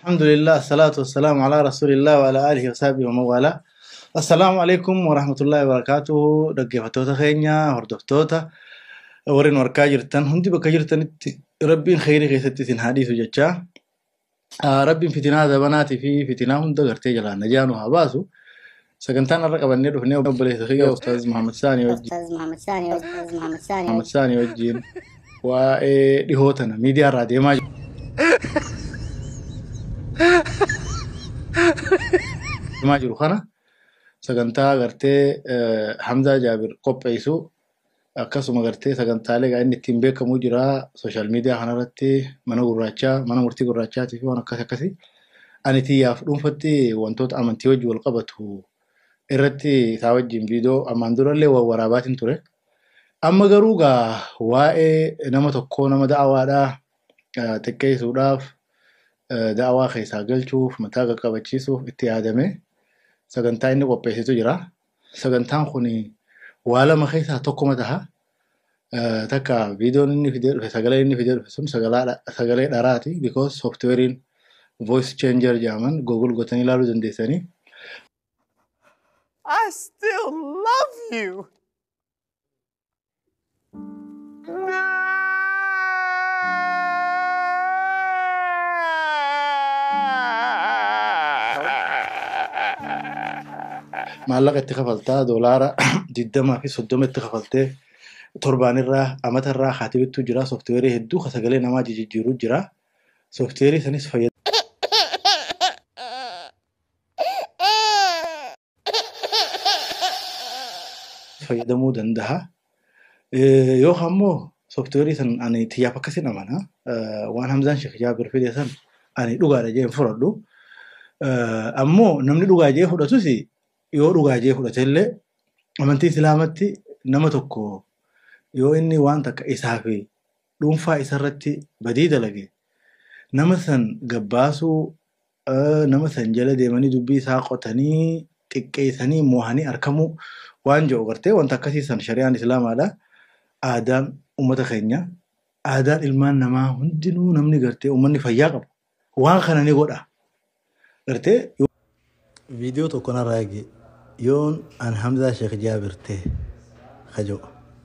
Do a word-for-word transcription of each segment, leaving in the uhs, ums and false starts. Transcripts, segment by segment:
الحمد لله الصلاة والسلام على رسول الله وعلى آله وصحبه ومن والاه. السلام عليكم ورحمة الله وبركاته. دقيقة خينيا هردفتوتا ورين وركا جرتن هندي بكا جرتن ربي خيري غيثتين حديث جتشا. آه ربي فتنا ذبناتي في فتنا هند غرتي جلا نجانو هباسو سكنتان الرقبة النيرو هنيو بلي ثقية أستاذ محمد ثاني وجي أستاذ محمد ثاني أستاذ محمد ثاني محمد ثاني وجين وإيه هوتنا ميديا راديو ما ما جرو خنا سكنتا غرتي حمزة جابر قبيسو akkasuma gartee sagantaalee gaa inni ittiin beekamu jira social media kanarratti mana gurraachaa mana murtii gurraachaatii fi waan akkas akkasii ani tiyyaaf dhuunfatti wantoota amantii wajji wal qabatu irratti isaa wajjin viidiyoo ammaan durallee waan waraabaatiin ture. Amma garuu gaa waa'ee nama tokkoo nama da'awaadhaa xiqqeessuudhaaf da'awaa keessaa galchuuf mataa qaqqabachiisuuf itti yaadame sagantaa inni qopheessitu jira. Sagantaan kuni waa lama keessaa tokkuma taha takka viidiyoon inni fidee dhufe sagalee inni fidee dhufe sun sagalee dharaati because softwarein voice changer jedhaman google gootanii ilaaluu dandeessanii. I still love you. maallaqa itti kafaltaa doolaara digdamaa fi soddoma itti kafaltee torbaanirraa amatarraa haatibittu jira softweerii hedduu ka sagalee namaa jijjiiruu jira softweerii sanis fayyadamuu danda'a yoo ammoo softweerii san ani tiyyaaf akkasin amana waan Hamzaan Sheekh Jaabir fide san ani dhugaadha jeen fudhadhu ammoo namni dhugaa jee fudhatus yoo dhugaa jee fudhatellee amantii islaamatti nama tokko yoo inni waan takka isaa fi dhuunfaa isarratti badii dalage nama san gabbaasuu nama san jala deemanii dubbii isaa qotanii xiqqeessanii moohanii arkamuu waan jiru gartee wanta akkasii san shari'aan islaamaadha. Aadaan uummata keenya aadaan ilmaan namaa hundinuu namni gartee uummanni fayyaa qabu waan kana ni godha gartee. Viidiyoo tokko narraa eegi yoon an Hamzaa Sheekh Jaabir ta'e kajoo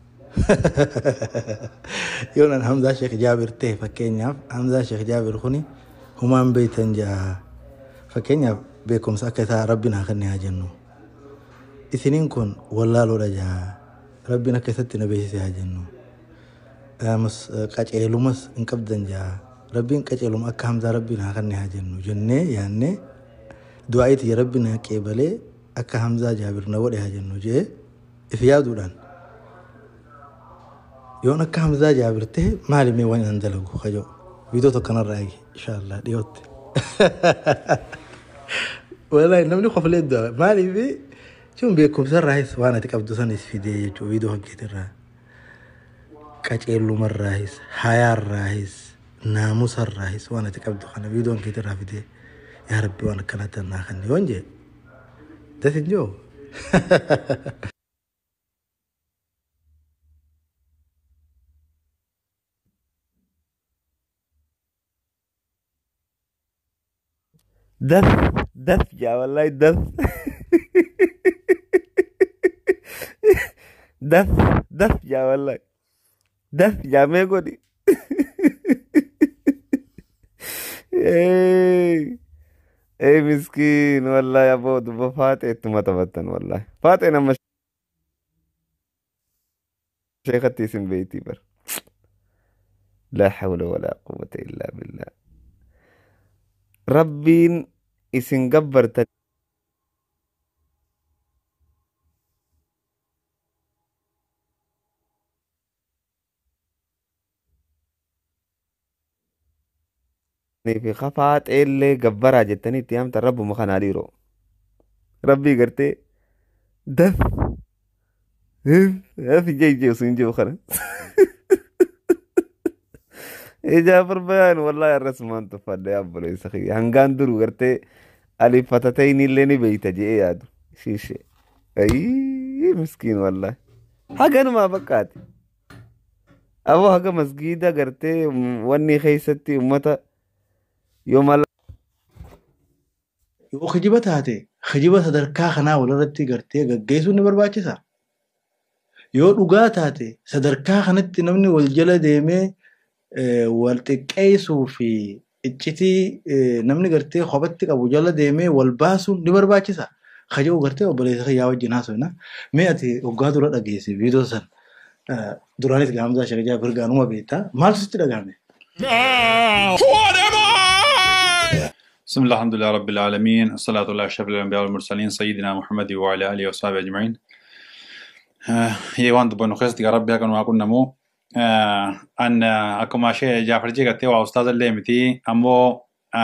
yoon an Hamzaa Sheekh Jaabir ta'e fakkeenyaaf Hamzaa Sheekh Jaabir kuni humaan beeytan jaa fakkeenyaaf beekumsa akka isaa rabbiin haa kennee haa jennu isiniin kun wallaaloodha jaa rabbiin akka isatti na beeksise haa jennu qaceelumas hin qabdan jaa rabbiin qaceeluma akka Hamzaa rabbiin haa kennee haa jennu jennee yaannee du'aayitii rabbiin haa qeebalee akka Hamzaa Jaabir na godhe haa jennu jee if yaaduudhaan yoon akka Hamzaa Jaabir ta'e maali mee waan hin dalagu kajoo viidiyoo tokko kanarraa eegi inshaallah dhiyootti wallahi namni qoflee du'a maaliif jechuun beekumsarraayis waan ati qabdu sanis fidee jechuu viidiyoo hojjetirraa qaceellumarraayis hayaarraayis naamusarraayis waan ati qabdu kana viidiyoo hojjetirraa fidee yaa rabbi waan akkanatti naa kanne yoon jee dasin joo Death, death, yeah, wallahi death. Death, death, yeah, wallahi. Death, yeah, me godi. Hey, hey, miskin, wallahi, abo, duba Fateh tumata batan, wallahi. Fateh nama Sheekhati isin beyti bar. La hawla wala quwwata illa billah. Rabbiin isin gabbartan fi khafaa xeellee gabbaraa jettanii itti hamta rabbuma kanaa dhiiroo rabbii gartee daf daf jeejee sun jiru kana إجابة بيان والله الرسمان تفضل يا أبو الإسخي هنقان درو قرتي ألي فتاتين اللي نبيت جي يادو شيشي أي مسكين والله حقا أنا ما بكاتي أبو حقا مسجيدة قرتي واني خيستي ومتا يوم الله yoo kijiba taate kijiba sadarkaa kanaa walirratti gartee gaggeessuun ni barbaachisa. Yoo dhugaa taate sadarkaa kanatti namni wal jala deemee wal xiqqeessuu fi iccitii namni gartee kophaatti qabu jala deemee wal baasuun ni barbaachisa. Kaja'u gartee obboleessa kiyyaa wajjin haasofna. Mee ati waggaa dura dhageesse viidiyoo san duraanis gaamsaa shaqajaa birgaanuma beektaa maal sitti dhagahame? بسم الله الحمد لله رب العالمين الصلاة والله على أشرف الأنبياء والمرسلين سيدنا محمد وعلى آله وصحبه أجمعين. هي وان دبنا خيست يا ربي كانوا أقول نمو أن أكما شيء جعفر جيك تيوا أستاذ اللي متي أمو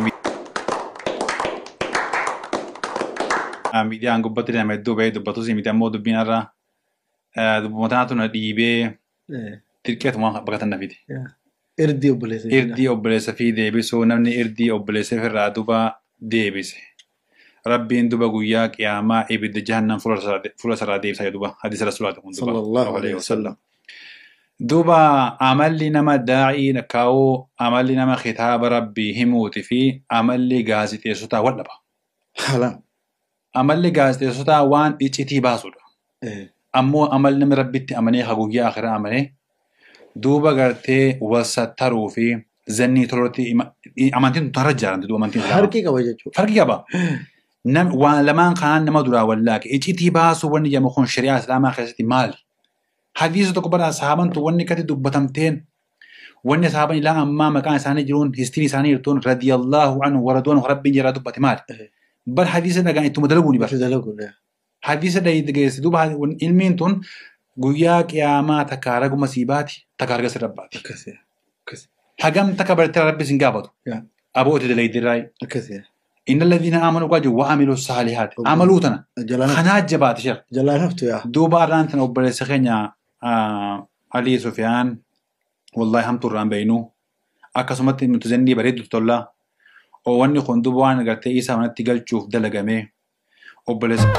ميديا أنقب بتري أم يدو بيد بتوزي ميديا مو دبين أرا دبمتناتو نديبه تركيا ثم بقت النبيدي. إردي أوبليسة إردي أوبليسة في ديبس ونمني إردي أوبليسة في الرادوبا ديبس ربي إن دوبا قوياك يا ما إبد جهنم فلوس راديب سيدوبا حديث رسول الله صلى الله عليه وسلم. دوبا عمل لي نما داعي نكاو عمل لي نما خطاب ربي هموت في عمل لي غازتي سوتا ولا با حلام عمل لي غازتي سوتا وان إتشتي باسودا إيه أمو عمل نما ربيتي أمني خقويا آخر أمني دوبا قرتي وستروا في زني تلورتي أمانتين ترجع عند دو أمانتين فرقي كوجه فرقي كبا نم ولما كان نما درا ولاك إيش إتباس وني جم خون شريعة سلامة خيستي مال حديث تكبر أصحابن توني كتي دبتمتين وني صحابن لا أما مكان ساني جرون هستيري ساني يرتون رضي الله عنه وردون ربي جرا دبتي مال بل حديث ده كان تمدلقوني بس حديث ده يدقيس دوبا علمين تون guyyaa qiyaamaa takka ragu masiibaati takka arga sirrabbaati. Hagam takka bartee rabbi sin gaafatu. Abooti dalaydirraay. Inna alladhiina aamanuu qaaju wa amilu saalihaati. Amaluu tana. Kanaa jabaati shir. Jalaa naftu yaa. Duuba arraan tana obboleessa keenya Alii Sufyaan wallahi hamtu irraan beeynu akkasumatti nuti zannii bareedu tollaa. Wanni kun duuba waan agartee isaa manatti galchuuf dalagamee obboleessa.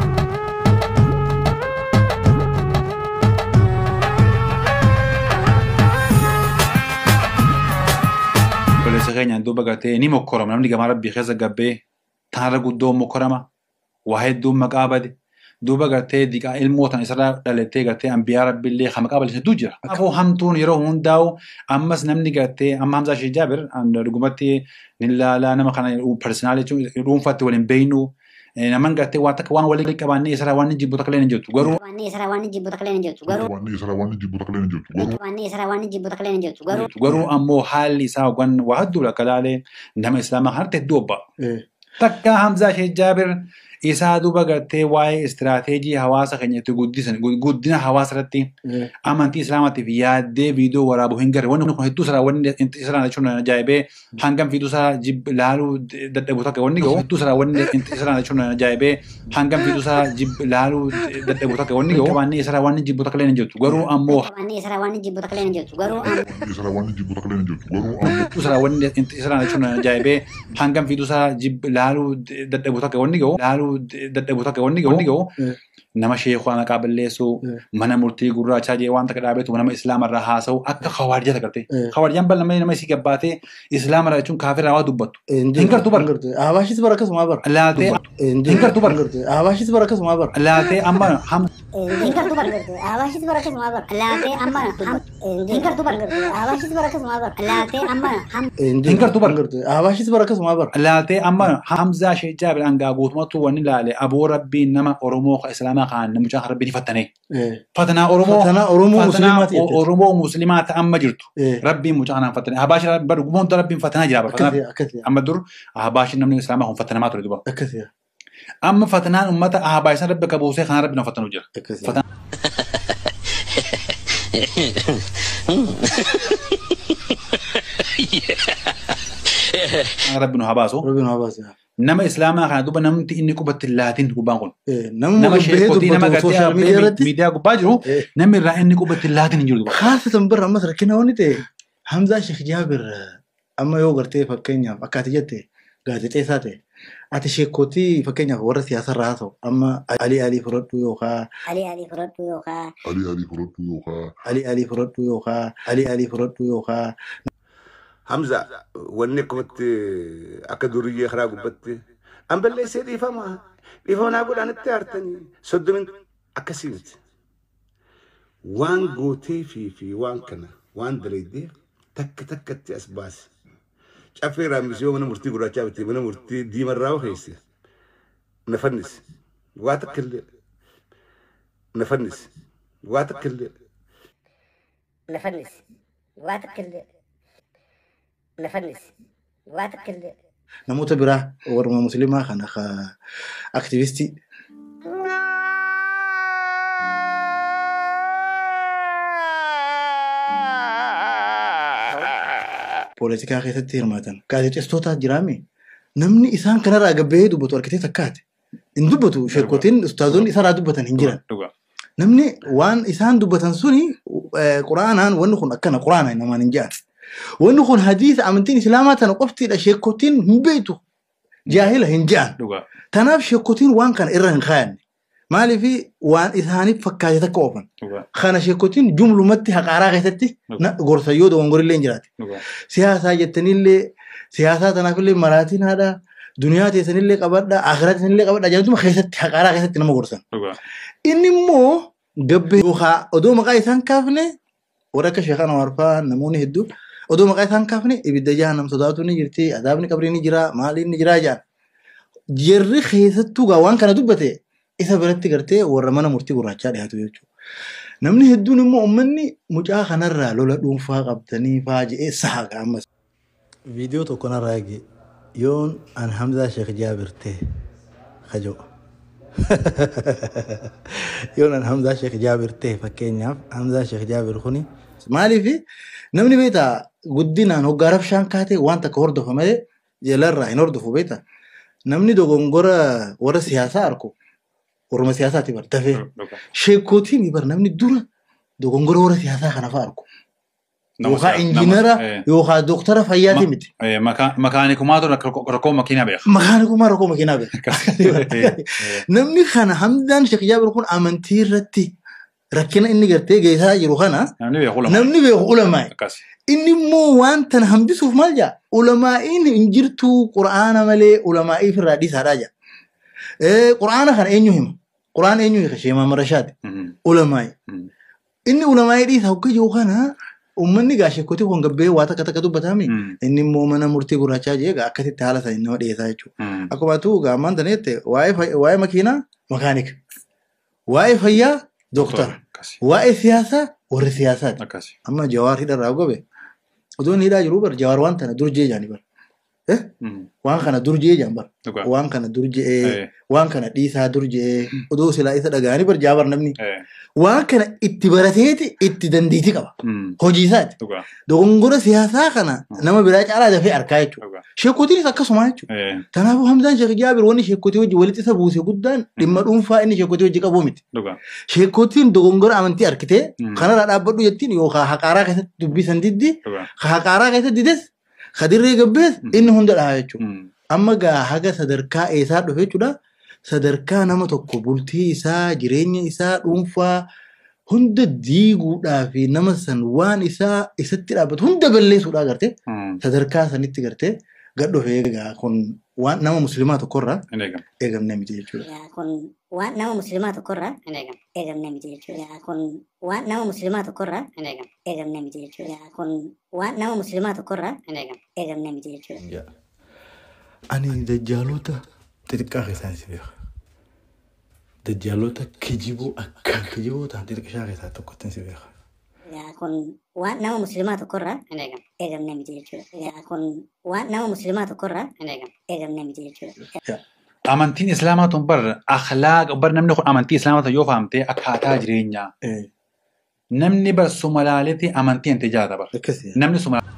سخينا دوبا قرتي ني مكرم نمني جماعة ربي خزق جبه تهرج الدوم مكرمة واحد دوم مقابل دوبا قرتي ديك الموت أنا إسرائيل دلتي قرتي أنبياء ربي اللي خم مقابل سدوجر أفو همتون يروحون داو أمس نمني قرتي أم همزة شيء جابر عن رجومتي لا لا نما خنا personality يروم فات ولين بينو نمان قرتي واتك وان ولي كباني إسرائيل وان جيبو تكلين جوت غرو واني إسرائيل واني جيبو تكلين جوت غرو واني إسرائيل واني جيبو تكلين جوت غرو واني إسرائيل واني جيبو تكلين جوت غرو غرو أمو حال إسحاق وان وهدو لكلاله نما إسلام هرت دوبا تكا همزة شيء جابر إسحاق دوبا قرتي واي استراتيجي حواسة خنية تقدسن قدنا حواس رتي أمانتي إسلامتي في ياد فيديو ورابو هنجر وانو نكون هدو سرا وان انت إسرائيل شون جايبه هنگم فيديو سرا جيب لالو دت بوتاك واني جو هدو سرا وان انت إسرائيل شون جايبه هنگم فيديو سرا جيب لالو دت بوتاك واني جو واني إسرائيل واني جيب بوتاك لين جوت غرو أمو واني إسرائيل واني جيبو تكلين جوت غرو واني إسرائيل واني جيبو تكلين جوت غرو هدو سرا وان انت إسرائيل شون جايبه هنگم فيديو سرا جيب لالو دت بوتاك واني جو لالو دت بوتاك واني جو nama sheekwana qaballeessu mana murtii gurraachaa jee waan takka dhaabetu nama islaama irraa haasa'u akka khawaarija takarte khawaariyaan bal nama nama isi gabbaatee islaama irraa jechuun kaafira waa dubbatu hingartu bar abaashis barakasuma bar laatee hingartu bar abaashis barakasuma bar laatee amma ham hingartu bar abaashis barakasuma bar laatee amma ham hingartu bar abaashis barakasuma bar laatee amma ham hingartu bar abaashis barakasuma bar laatee amma hamzaa shee jaabir angaa guutumatu wanni laale aboo rabbiin nama oromoo islaama خان نمجان ربي فتنه فتنا أورمو فتنا أورمو مسلمات أورمو مسلمات أما جرتو ربي مجانا فتنه هباش برجومون ربي فتنا جرابة فتنا أما دور هباش نمني الإسلام هم فتنا ما تريدوا كثير أما فتنا أمة هباش ربي كبوسة خان ربنا فتنو جر فتنا ربنا هباسو ربنا هباسو نما إسلامه خان دوبا نمتي إني كوبت اللاتين كوبانقول نما شيء كوتي نما قتيا ميديا كوباجرو نما رأي إني كوبت اللاتين يجوا دوبا خاصة برا مصر كنا ونيته حمزة شيخ جابر أما يو قرتي فكينيا أكاتي جتة قاتي تيساتي أتي شيخ كوتي فكينيا ورث ياسر راسو أما علي علي فرطو يوخا علي علي فرطو يوخا علي علي فرطو يوخا علي علي فرطو يوخا علي علي فرطو يوخا حمزة وني كنت أكدورية خراج بتي Amballeessee dhiifamaa dhiifamaa godhaanitti aartanii soddomin akkasii miti. Waan gootee fi fi waan kana waan daleeddeef takka takkatti as baase. Caffee raammisee mana murtii gurraachaa bitee mana murtii diimarraa okeesse. Na fannise. Waa takka illee. Na fannise. Waa takka illee. Na fannise. Waa takka illee. Na fannise. Waa takka illee. namoota biraa warra musliimaa kana aktivistii poolitikaa keessatti hirmaatan gaazexeessitoota jiraame namni isaan kanarraa gabbee dubbatu argitee takkaate hin dubbatu sheekotiin ustaazonni isarraa dubbatan hin jiran namni waan isaan dubbatan suni quraanaan wanni kun akkana quraana namaan hin jaan wanni kun hadiisa amantiin islaamaa tana qoftiidha sheekotiin hin beetu jaahila hin jaan tanaaf sheekotiin waan kana irra hin kaayanne maaliif waan isaaniif fakkaate takka oofan kana sheekotiin jumlumatti haqaaraa keessatti gorsayyoo dogongoriillee hin jiraate siyaasaa jettanillee siyaasaa tanaafillee maraatiin haadha duniyaa teessanillee qabadha akhiraa teessanillee qabadha jedhantuma keessatti haqaaraa keessatti nama gorsan inni immoo gabbee yookaan odoo maqaa isaan kaafne warra akka sheekana warfaa namoonni hedduu odoo maqaa isaan kaafne ibidda jahannam sodaatu ni jirti adaabni qabrii ni jira maaliin ni jira jaan jirri keessattuu gaa waan kana dubbate isa biratti gartee warra mana murtii gurraachaa dhiyaatu jechuudha. Namni hedduun immoo uummanni mucaa kanarraa lola dhuunfaa qabdanii faa je'ee saaqa ammas. Viidiyoo tokko narraa eegi yoon an Hamzaa Sheekh Jaabir ta'e kajoo. Yoon an Hamzaa Sheekh Jaabir ta'e fakkeenyaaf Hamzaa Sheekh Jaabir kuni maaliif namni beektaa guddinaan hoggaa rabshaan kaatee waan takka hordofa malee jeelarraa hin hordofu beektaa namni dogongora warra siyaasaa arku. Orma siyaasaati bar dafee sheekotiin bar namni dura dogongora warra siyaasaa kana fa'aa arku. Yookaan injiinara yookaan dooktara fayyaati miti. Makaanikumaatu rakkoo makiinaa beeka. Makaanikumaa rakkoo makiinaa beeka. Namni kana Hamzaan Sheekh Jaabir kun amantii irratti rakkina inni gartee geessaa jiru kana namni beeku ulamaa'i. Inni immoo waan tan hambisuuf maal jaa ulamaa'iin hin jirtu quraana malee ulamaa'iif irraa dhiisaadhaa jaa. Quraana kana eenyu hima? Quraana eenyu hima? Sheekh Muhammad Rashaad. Ulamaa'i. Inni ulamaa'i dhiisa hogga jiru kana ummanni gaa sheekotii kun gabbee waa takka takka dubbatame inni immoo mana murtii gurraachaa jee gaa akkasitti haala sana nama dhiyeessaa jechuudha. Akkuma tuu gaa ammaan tana jette waa'ee makiinaa makaanika. Waa'ee fayyaa dooktara. Waa'ee siyaasaa warri siyaasaati. Amma Jawaar hidharraa gobe. Odoon hidhaa jiru bar Jawaar waan tana dur jee jaani bar. Waan kana dur jee jaan bar. Waan kana dur jee waan kana dhiisaa dur jee odoo silaa isa dhagaanii bar Jaabar namni. Waan kana itti barateeti itti dandeettii qaba. Hojii isaati. Dogongora siyaasaa kana nama biraa caalaa dafee arkaa jechuudha. Sheekotiinis akkasuma jechuudha. Kanaafuu Hamzaan Sheekh Jaabir wanni sheekotii wajji walitti isa buuse guddaan dhimma dhuunfaa inni sheekotii wajji qabu miti. Sheekotiin dogongora amantii arkitee kanarraa dhaabbadhu jettiin yookaan haqaaraa keessatti dubbisan diddi haqaaraa keessatti dides kadirree gabbees inni hunda dhahaa jechuudha. Amma gaa haga sadarkaa eessaa dhufe jechuudha. Sadarkaa nama tokko bultii isaa jireenya isaa dhuunfaa hunda diiguudhaa fi nama san waan isaa isatti dhaabbatu hunda balleessuudhaa gartee sadarkaa sanitti gartee gadhofee egaa kun waan nama musliimaa tokkorraa eegamne miti jechuudha. Kun waan nama musliimaa tokkorraa eegamne miti jechuudha. Kun waan nama musliimaa tokkorraa eegamne miti jechuudha. Kun waan nama musliimaa tokkorraa eegamne miti jechuudha. Ani dajjaalota xixiqqaa keessaa si beeka. Dajjaalota kijiboo akkaan kijiboo ta'an xixiqqaa keessaa tokkotti si beeka. Kun waan nama musliimaa tokkorraa eegamne miti jechuudha. Kun waan nama musliimaa tokkorraa eegamne miti jechuudha. Amantiin Islaamaa tun bar akhlaaqa bar namni kun amantii Islaamaa yoo fahamte akkaataa jireenyaa. Namni bar Somaaliitti amantii hin tajaajila bar. Namni Somaaliitti.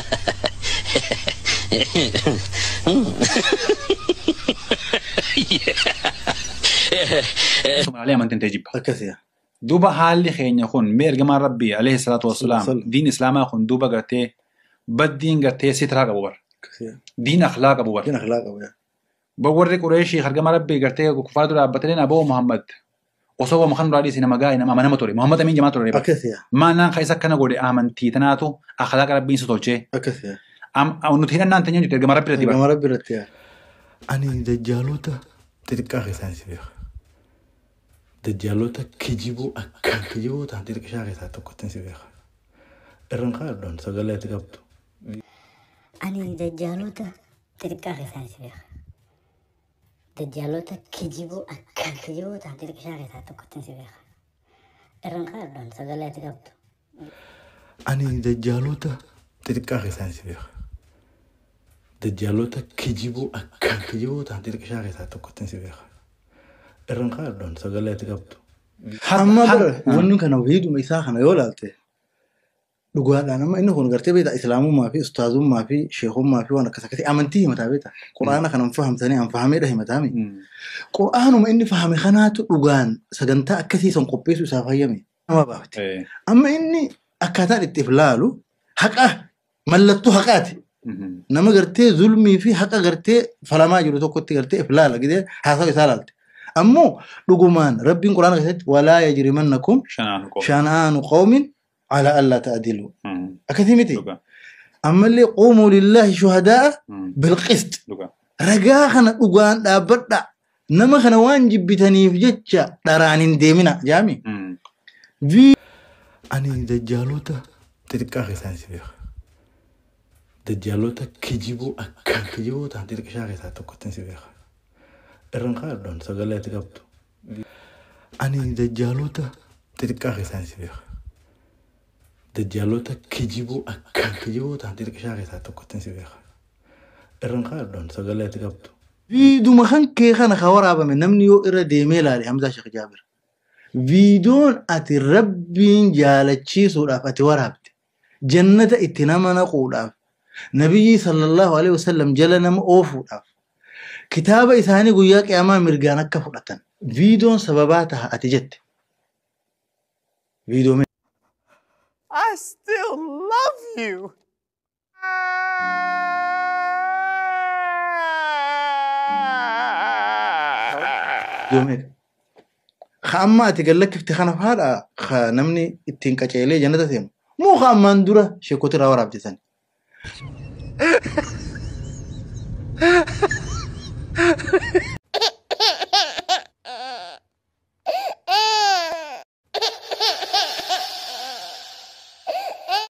Somaaliyaa amantiin tajaajila. Akkasiya. Duuba haalli keenya kun mee ergamaan Rabbii alayhi salaatu wassalaam diin Islaamaa kun duuba gartee baddiin gartee sitraa qabu bar. Diin akhlaaqa qabu bar. Diin akhlaaqa qabu. Warri Qureeshii ergamaa Rabbii gartee kufaatu dhaabbatanii aboo Muhammad osoo waan kan raadii sinama gaa'e nama nama ture Muhammad amin jamaa ture. Akkasiya. Maanaan ka isa kana godhe amantii tanaatu akhlaaqa Rabbiin isa tolchee. Akkasiya. Am nuti hidhannaan teenyee jirti ergamaa Rabbii irratti. Ergamaa Rabbii irratti. Ani dajjaalota xixiqqaa keessaan si beeka. Dajjaalota kijiboo akkaan kijiboo ta'an xixiqqishaa keessaa tokkotti si beeka. Irraan kaa'addoon sagalee itti qabdu. Ani dajjaalota xixiqqaa keessaan si beeka. Dajjaalota kijiboo akkaan kijiboo ta'an xixiqqishaa keessaa tokkotti si beeka. Irraan kaa'addoon sagalee itti qabdu. Ani dajjaalota xixiqqaa keessaan si beeka. Dajjaalota kijiboo akkaan kijiboo ta'an xixiqqishaa keessaa tokkotti si beeka. Irraan kaa'addoon sagalee itti qabdu. Amma bara wanni kana wahiiduma isaa kana yoo laalte dhugaadhaan amma inni kun gartee beektaa islaamummaa fi ustaazummaa fi sheekummaa fi waan akkas akkasii amantii himataa beektaa. Quraana kana fahamtanii an fahameedha himataami. Quraanuma inni fahame kanaatu dhugaan sagantaa akkasii san qopheessu isaa fayyame. Nama baafte. Amma inni akkaataan itti ilaalu haqa mallattoo haqaati. Nama gartee zulmii fi haqa gartee falamaa jiru tokkotti gartee ilaala gidee haasawa isaa laalte. Ammoo dhugumaan rabbiin quraana keessatti walaa yajrimannakum shana'aanu qawmin ala alla ta'dilu. Akkasii miti. Ammallee quumuu lillahi shuhadaa bilqist. Ragaa kana dhugaan dhaabbadha. Nama kana waan jibbitaniif jecha dharaan hin deemina jaami. Ani dajjaalota xixiqqaa keessaan si beeka. Dajjaalota kijiboo akkaan kijiboo ta'an xixiqqishaa keessaa tokkotti si beeka. Irraan kaa'addoon sagalee itti qabdu. Ani dajjaalota xixiqqaa keessaan si beeka. Dajjaalota kijiboo akkaan kijiboo ta'an xixiqqishaa keessaa tokkotti si beeka. Irraan kaa'addoon sagalee itti qabdu. Viiduma kan kee kana ka waraabame namni yoo irra deemee ilaale Hamzaa Sheekh Jaabir. Viidoon ati rabbiin jaalachiisuudhaaf ati waraabte. Jannata itti nama naquudhaaf. Nabiyyi sallallahu alaihi wasallam jala nama oofuudhaaf. Kitaaba isaanii guyyaa qiyaamaa mirgaan akka fudhatan. Viidoon sababaa taha ati jette. Viidoo I still love you. Viidoo Amma ati gallakkifte kana faadha namni ittiin qaceelee jannata seenu. Muu ammaan dura sheekota irraa waraabde sani.